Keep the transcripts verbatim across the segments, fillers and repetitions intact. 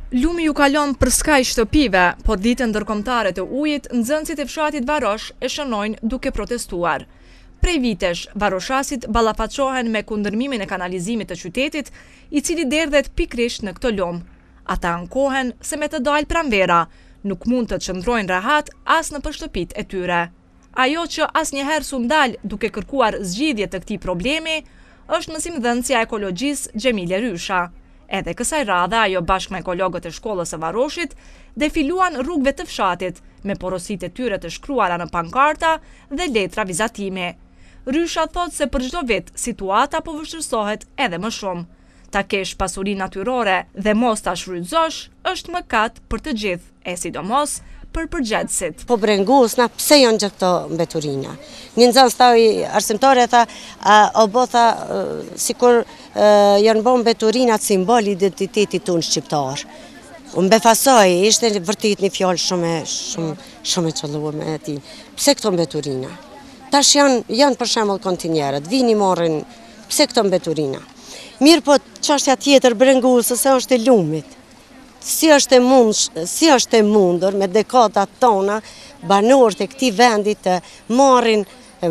Lumi ju kalon për skaj shtëpive, po ditën ndërkombëtare të ujit, nxënësit e fshatit Varosh e shënojnë duke protestuar. Prej vitesh, varoshasit ballafaqohen me kundërmimin e kanalizimit të qytetit, i cili derdhet pikrisht në këtë lum. Ata ankohen se me të dalë pranvera, nuk mund të qëndrojnë rahat as në shtëpitë e tyre. Ajo që asnjëherë s'u ndal duke kërkuar zgjidhje të këtij problemi, është mësimdhënësja e ekologjisë Gjemile Rysha. Edhe kësaj radhe, ajo bashkë me ekologët e shkollës së Varoshit defiluan rrugëve të fshatit me porositë e tyre të shkruara në pankarta dhe letra vizatimi. Rysha thot se për çdo vit situata po vështirësohet edhe më shumë. Ta kesh pasurinë natyrore dhe mos ta shfrytëzosh është mëkat për të gjithë, e sidomos për përgjegjësit. Po brengusna, pse janë gjithë këto mbeturina? Një nxënës tha arsimtare tha, o bo tha, sikur janë bo mbeturinat simbol identitetit tonë shqiptar. Unë befasoj, ishte vërtit një fjallë shumë shumë shumë e qëlluar e ti. Pse këto mbeturina? Tash janë janë për shembull kontinjerët, vini morrin, pse këto mbeturina? Mirë, po çështja tjetër brengusës është e lumit. Si është e mund, si është e mundur me dekadat tona banorët e këtij vendi të marrin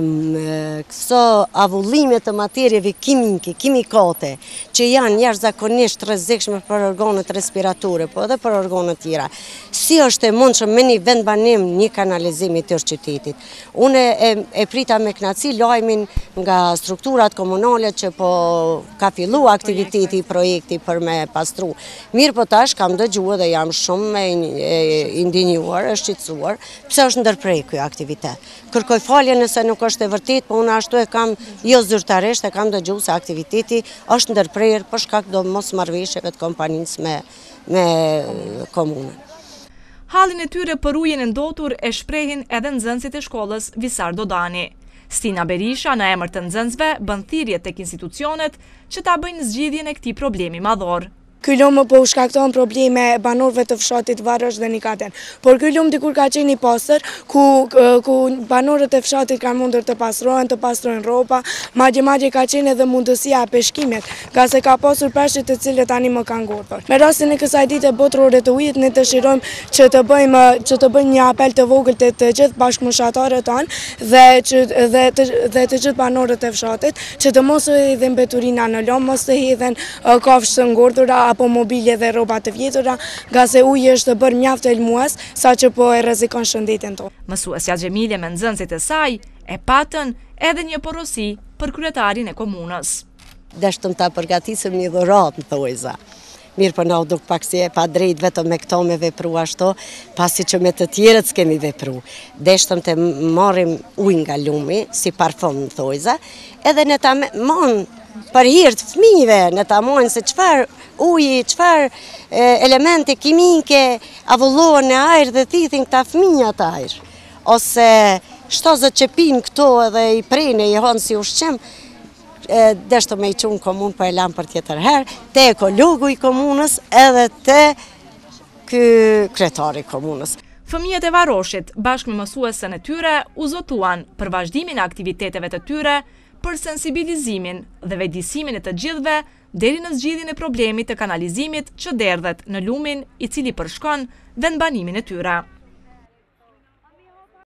këso avullimet të materjeve kimike, kimikate, që janë jashtëzakonisht rrezikshme për organet respiratore, po edhe për organet tjera. Si është e mundshëm me një vendbanim një kanalizimi të qytetit? Unë e, e prita me kënaqësi lajmin nga strukturat komunale që po ka filluar aktiviteti i projekti për me pastru. Mirë, po tash kam dëgjuar dhe jam shumë e indinjuar, e shqetësuar, pse është ndërprer ky aktivitet. Kërkoj falje nëse nuk është e vërtet, po unë ashtu e kam jo zyrtarisht, e kam dëgjuar se aktiviteti është ndërprer për shkak do mosmarrëveshjeve të kompanisë me me komunën. Hallin e tyre për ujin e ndotur e shprehin edhe nxënësit e shkollës Visar Dodani. Stina Berisha në emër të nxënësve bën thirrje tek institucionet që ta bëjnë zgjidhjen e këtij problemi madhor. Ky lum po u shkakton probleme banorëve të fshatit Varosh dhe Nikaten. Por ky lum dikur ka qenë i pastër, ku ku banorët e fshatit kanë mundur të pastrohen, të pastrojnë rroba, madje madje ka qenë edhe mundësia e peshkimit, ka se ka pasur peshqit të cilët tani më kanë ngordhur. Me rastin e kësaj dite botërore të ujit, ne dëshirojmë që të bëjmë që të bëjmë një apel të vogël të të gjithë bashkëmoshatarët tanë dhe që dhe të, dhe të gjithë banorët e fshatit që të mos u hedhin mbeturina në lum, mos të hedhin kafshë të ngordhura apo mobilje dhe rroba të vjetura, nga se uji është bërë mjaft elmues, saqë po e rrezikon shëndetin tonë. Mësuesja Gjemile me nxënësit e saj e patën edhe një porosi për kryetarin e komunës. Deshtëm ta përgatisëm një dhuratë, më thojza. Mirë, po na u duk pak si e pa drejt vetëm me këto me vepru ashtu, pasi që me të tjerët s'kemi vepru. Deshtëm të marrim ujë nga lumi, si parfum, më thojza, edhe ne ta mon për hir të fëmijëve, ne ta mojnë se çfarë uji, çfarë elemente kimike avullohen në ajër dhe thithin këta fëmijë atë ajër. Ose shtozët që pinë këto edhe i prejnë i hanë si ushqim, deshto me i qunë komunë, po e lamë për tjetër herë, te ekologu i komunës edhe te ky kryetari i komunës. Fëmijët e Varoshit, bashkë me mësuesën e tyre, u zotuan për vazhdimin e aktiviteteve të tyre, për sensibilizimin dhe vetëdijsimin e të gjithëve deri në zgjidhjen e problemit të kanalizimit që derdhet në lumin i cili përshkon vendbanimin e tyre.